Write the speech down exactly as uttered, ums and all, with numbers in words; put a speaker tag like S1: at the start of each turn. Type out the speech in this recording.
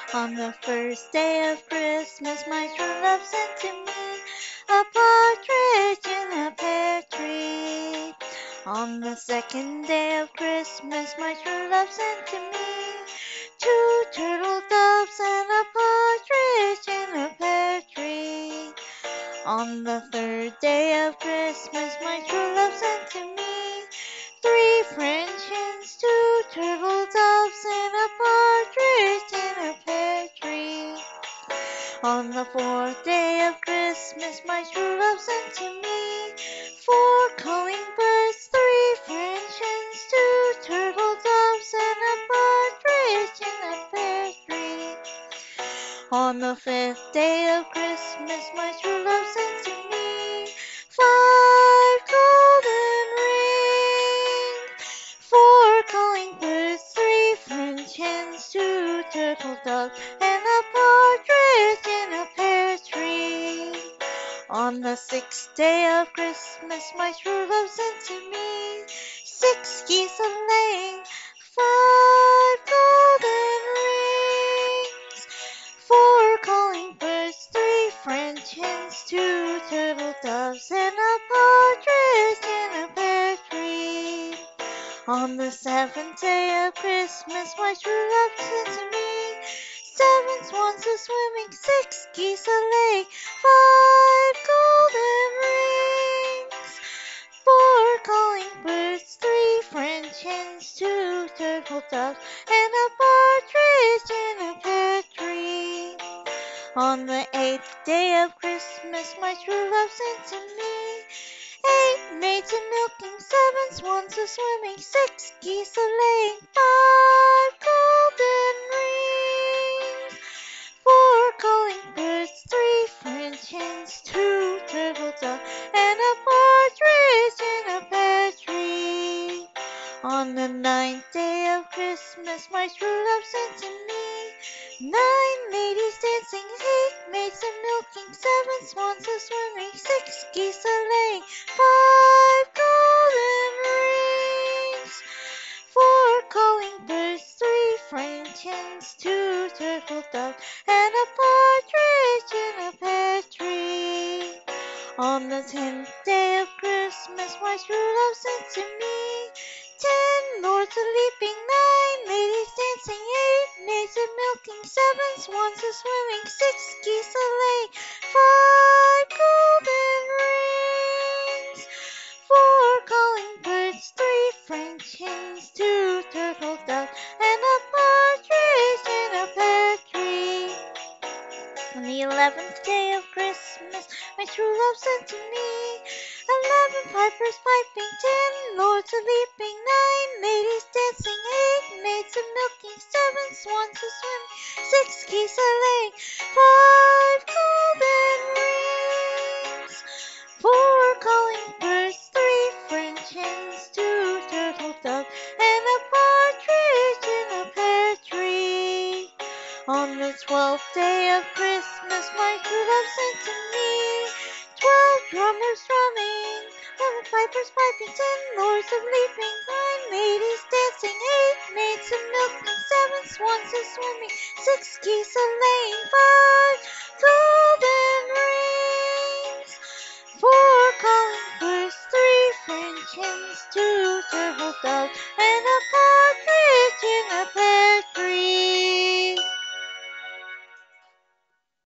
S1: On the first day of Christmas, my true love sent to me a partridge in a pear tree. On the second day of Christmas, my true love sent to me two turtle doves and a partridge in a pear tree. On the third day of Christmas, my true love sent to me three French hens, two turtle doves, and a partridge in a pear tree. On the fourth day of Christmas, my true love sent to me four calling birds, three French hens, two turtle doves, and a partridge in a pear tree. On the fifth day of Christmas, my true love sent to me five golden rings, four calling birds, three French hens, two turtle doves, and a partridge in a pear tree. On the sixth day of Christmas, my true love sent to me six geese a laying, five golden rings, four calling birds, three French hens, two turtle doves, and a partridge in a pear tree. On the seventh day of Christmas, my true love sent to me seven swans a swimming, six geese a laying, five golden rings, four calling birds, three French hens, two turtle doves, and a partridge in a pear tree. On the eighth day of Christmas, my true love sent to me eight maids a milking, seven swans a swimming, six geese a laying, five golden rings, four calling birds, three French hens, two turtle doves, and a partridge in a pear tree. On the ninth day of Christmas, my true love sent to me nine ladies dancing, eight maids a milking, seven swans a swimming, six geese a laying, five golden rings, four calling birds, three French hens, two turtle doves, and a partridge in a pear tree. On the tenth day of Christmas, my true love sent to me ten lords a leaping, nine ladies dancing, eight maids a milking, seven swans a swimming, six geese a laying, five golden rings, four calling birds, three French hens, two turtle doves, and a partridge in a pear tree. On the eleventh day of Christmas, my true love sent to me eleven pipers piping, ten lords a leaping, nine ladies dancing, eight maids a milking, seven swans a swimming, six geese a laying, five golden rings, four calling birds, three French hens, two turtle doves, and a partridge in a pear tree. On the twelfth day of Christmas, my true love sent to me twelve drummers drumming, eleven pipers piping, ten lords of leaping, nine ladies dancing, eight maids a milking, seven swans a swimming, six geese a laying, five golden rings, four calling birds, three French hens, two